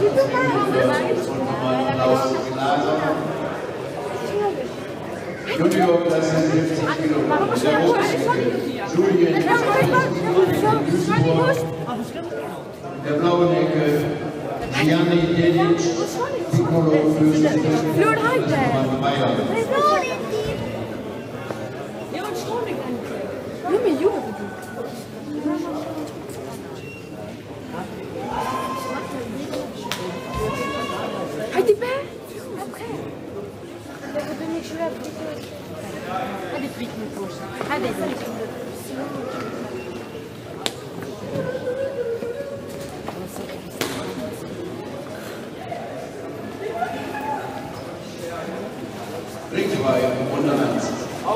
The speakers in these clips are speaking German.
Junior, das sind 70 Kilo. Julien, der blauen Ecke, Gianni Dedic, Piccolo, Fleur Ringfrei, Runde 1.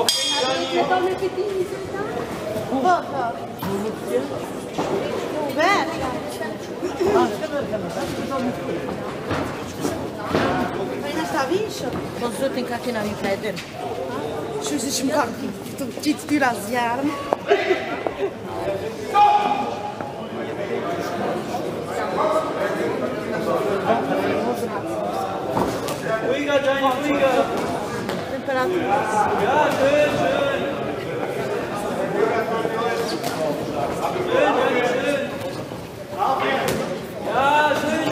Con sotto incatenavi i feder. Şu şimdi kalk. Git biraz yarım. Ruhiger, Gianni, ruhiger. Temperatur. Ja, schön, schön. Schön, Gianni, schön. Ja, schön,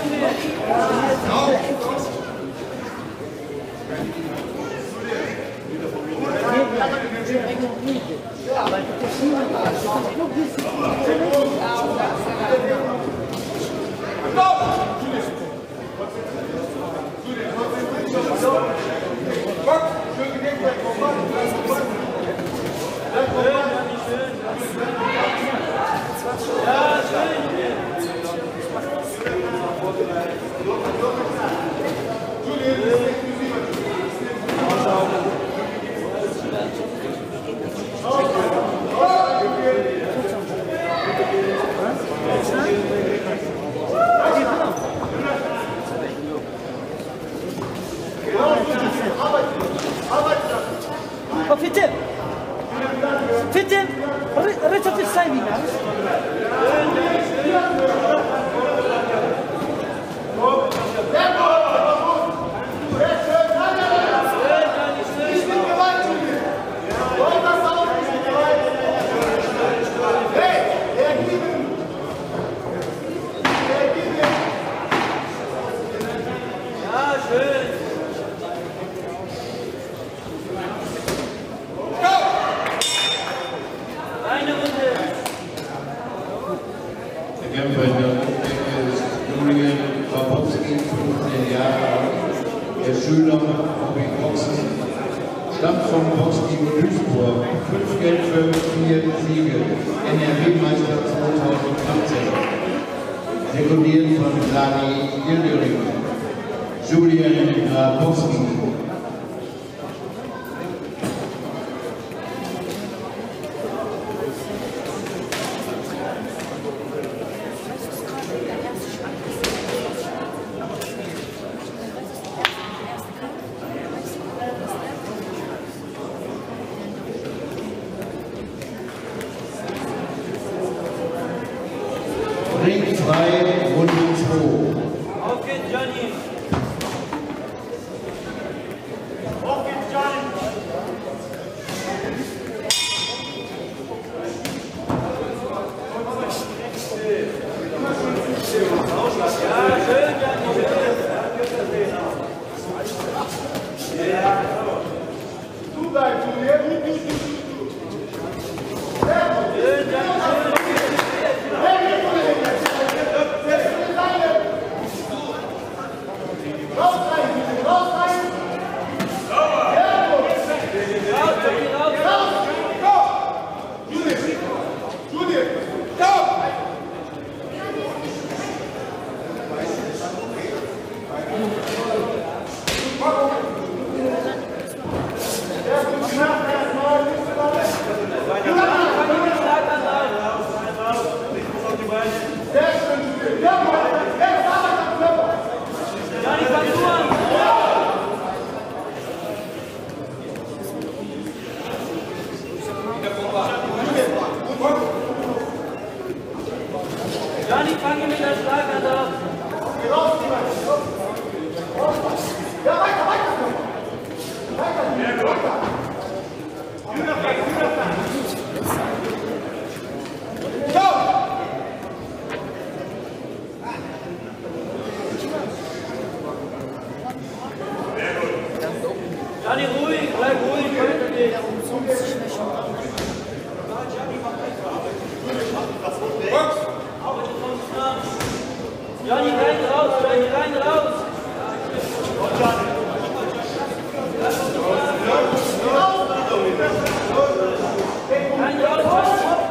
Fitim! Fitim! Reçete saymayın ya. Der Kämpfer in der Ecke ist Julien Babowski, 15 Jahre alt. Der Schüler Hobby Boxen, stammt vom Boxteam Duisburg. 5 Kämpfe, 4 Siege. NRW-Meister 2018. Sekundiert von Dani Jüdering. Julien Babowski. Ring 2, Runde 2. Auf geht's, Gianni. Auf geht's, Gianni. Ja, schön, Gianni, schön. Ja. Du bleibst, Julian. Schön, Gianni, schön. Gianni, fang du an! bleib ruhig, könnte nicht. Johnny, rein raus, Johnny, rein raus. Rein raus.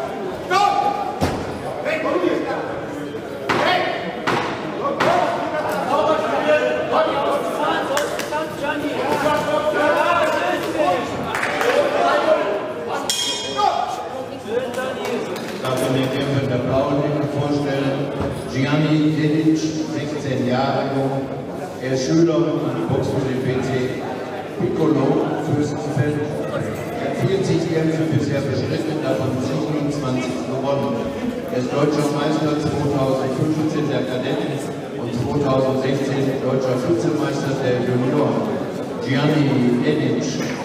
Darf ich mir Kämpfer der Blauen vorstellen? Gianni Dedic, 16 Jahre jung. Er ist Schüler und boxt für den PC Piccolo Fürstenfeld. Er hat 40 Kämpfe bisher bestritten, davon 27 gewonnen. Er ist deutscher Meister 2015 der Kadetten und 2016 deutscher Vizemeister der Junioren. Gianni Dedic.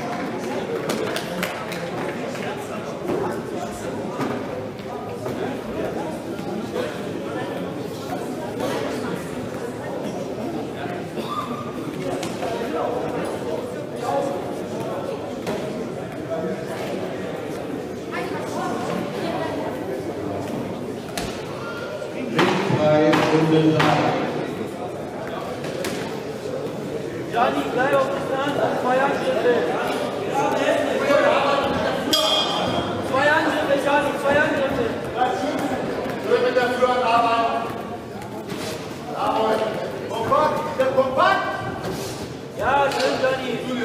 Runde 3. Johnny, bleib auf Distanz, 2 Angriffe. 2 Angriffe, Johnny, 2 Angriffe. Schön mit der Führung arbeiten. Kompakt, der Kompakt. Ja, schön, Johnny.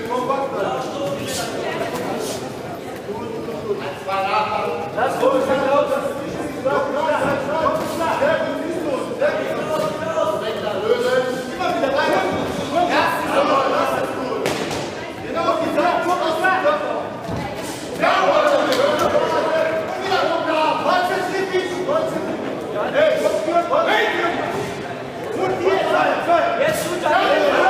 Lass los, raus. Jetzt tut er.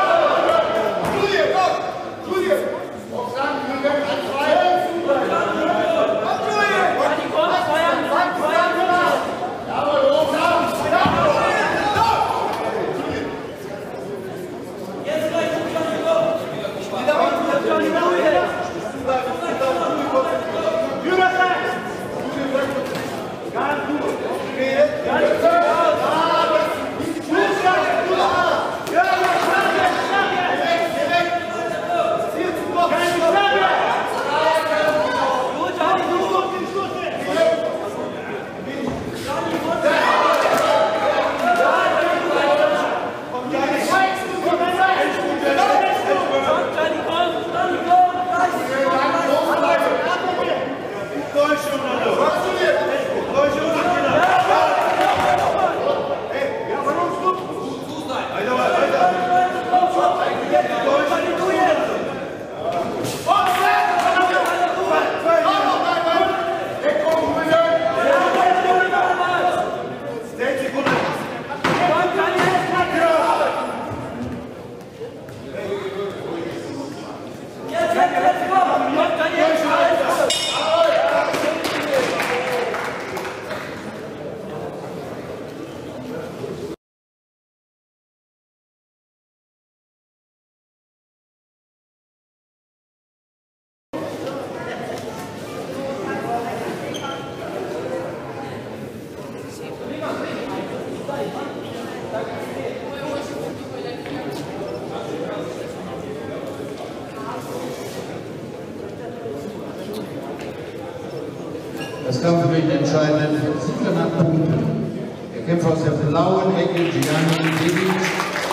Das Kampfgericht entscheidend 7 Punkten. Der Kämpfer aus der blauen Ecke, Gianni Dedic,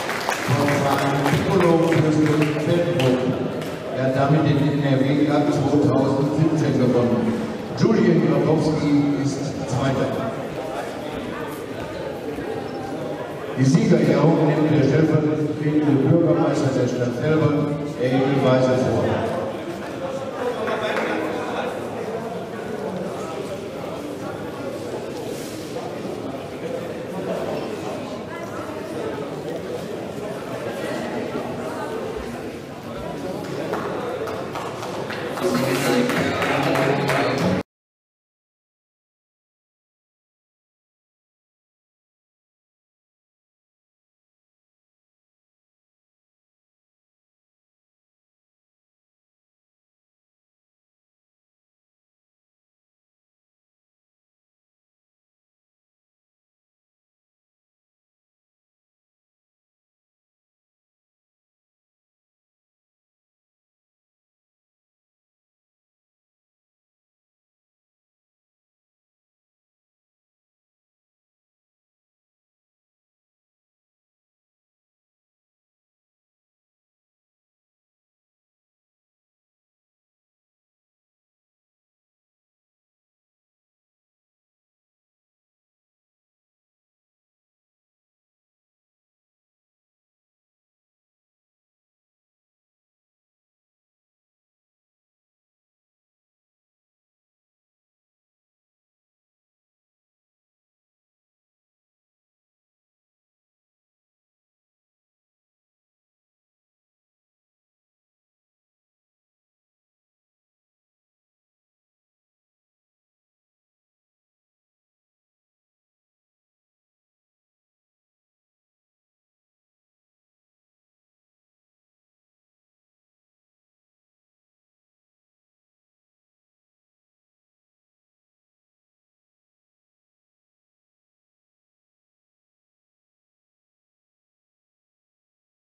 vom Verein Piccolo Fürstenfeldbruck. Er hat damit den NRW Cup 2017 gewonnen. Julian Grabowski ist Zweiter. Die Siegerehrung nimmt der stellvertretende Bürgermeister der Stadt Velbert, Egil Weise, vor. Thank you.